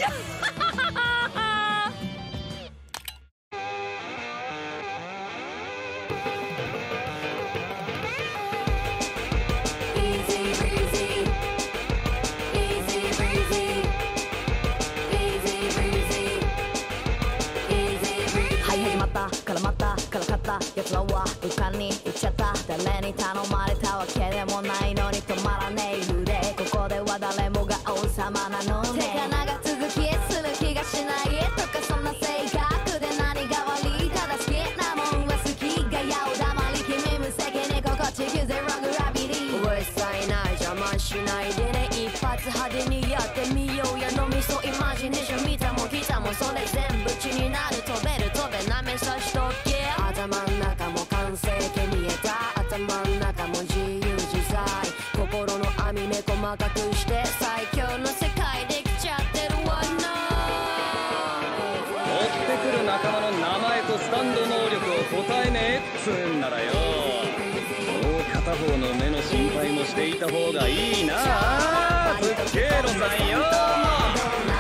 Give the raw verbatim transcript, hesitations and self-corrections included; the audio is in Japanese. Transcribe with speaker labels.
Speaker 1: 絡まったからかった奴らは旅館に行っちゃった。誰に頼まれたわけでもないのに止まらねえ腕。ここでは誰もが王様なのね。手が長続きする気がしないとかそんな性格で何が悪い。ただ好きなもんは好きがやお黙り君無責任心地ゼログラビリー。うるさいな邪魔しないでね。一発派手にやってみようやのみそイマジネーション見たも聞いたもそれ全部血になる。飛べる飛べなめさしとけ。頭ん中も完成形見えた。頭ん中も自由自在。心の網目細かくして最強の世界できちゃってるわな。
Speaker 2: 追ってくる仲間の名前とスタンド能力を答えねえっつうんならよ、もう片方の目の心配もしていた方がいいな。ぶっけーのさんよ。